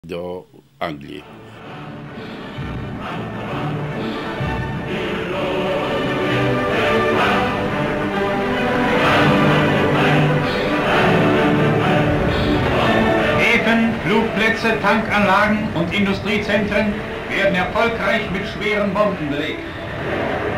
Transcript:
do Anglii. Häfen, Flugplätze, Tankanlagen und Industriezentren werden erfolgreich mit schweren Bomben belegt.